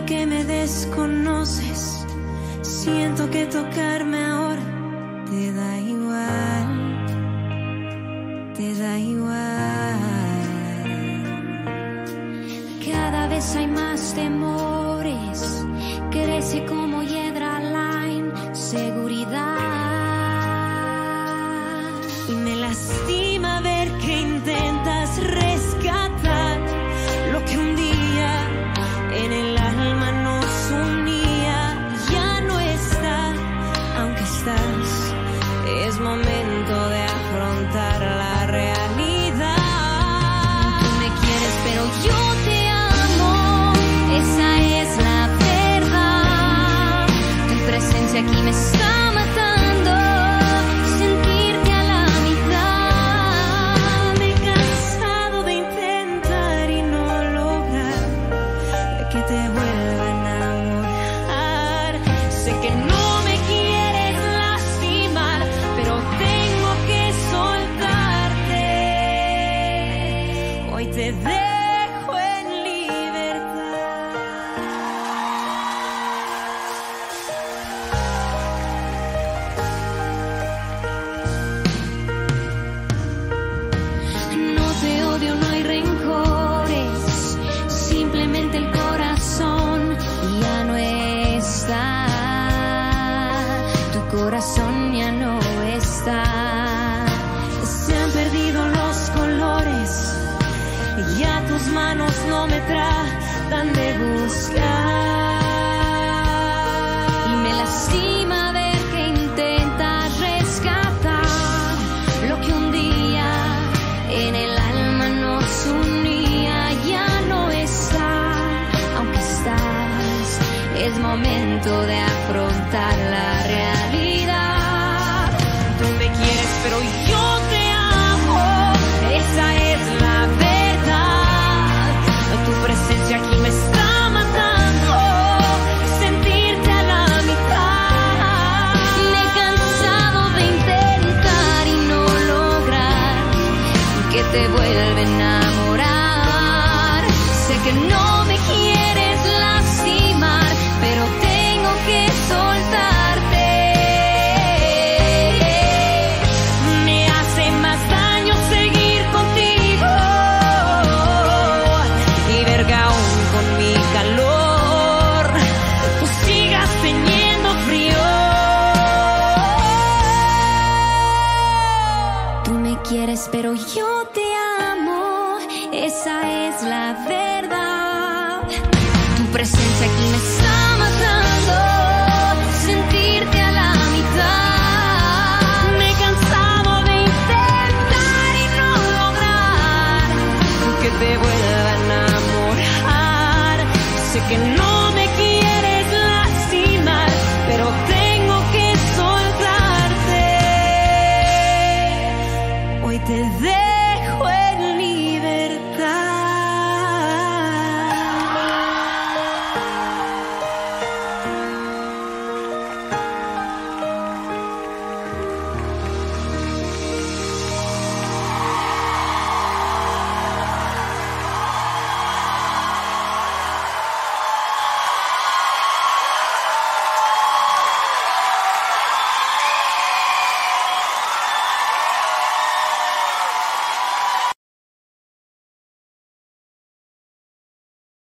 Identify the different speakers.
Speaker 1: que me desconoces. Siento que tocarme ahora te da igual, te da igual. Cada vez hay más temores, crece como hiedra la inseguridad. Y me lastima ver que intentas rescatar lo que un día en el alma nos unía. Ya no está, aunque estás, es momento de afrontar la realidad. Tú me quieres, pero yo te amo, esa es la verdad. Tu presencia aquí me está matando, sentirte a la mitad. Me he cansado de intentar y no lograr que te vuelva a enamorar. Sé que no me quieres lastimar, pero tengo que soltarte. Hoy te dejo en libertad. No te odio, no hay rencores, simplemente el corazón ya no está. Tu corazón ya no está. Se han perdido los colores, ya tus manos no me tratan de buscar. Y me lastima ver que intentas rescatar lo que un día en el alma nos unía. Ya no está, aunque estás, es momento de afrontar la realidad. Tú me quieres, pero yo te amo, esa es la verdad. Tu presencia aquí me está matando, sentirte a la mitad. Me he cansado de intentar y no lograr que te vuelva a enamorar. Sé que no me quieres lastimar, pero tengo que soltarte. Me hace más daño seguir contigo y ver que aún con mi calor tú sigas teniendo frío. Tú me quieres, pero yo te amo, esa es la verdad. Tu presencia aquí me está matando, sentirte a la mitad. Me he cansado de intentar y no lograr que te vuelva a enamorar. Sé que no